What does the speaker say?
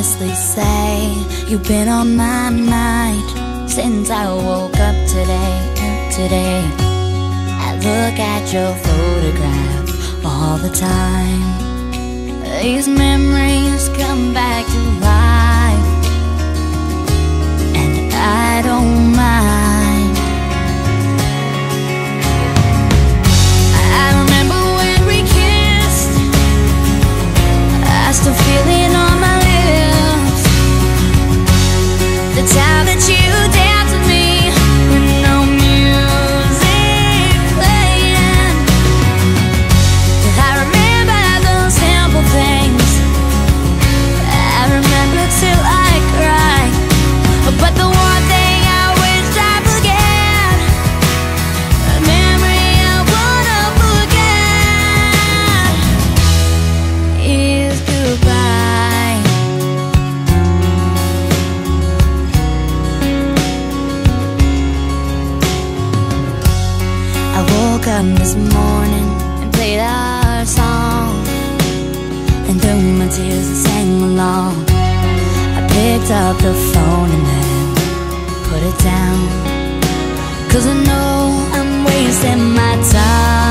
honestly say you've been on my mind since I woke up today. I look at your photograph all the time. These memories come back to life, and I don't mind. I remember when we kissed, I still feel it on my lips. The time that you danced with me with no music playing. I remember those simple things, I remember till I cry. But the one thing I wish I forget, a memory I wanna forget, is goodbye. I woke up this morning and played our song, and through my tears I sang along. I picked up the phone and then put it down, 'cause I know I'm wasting my time.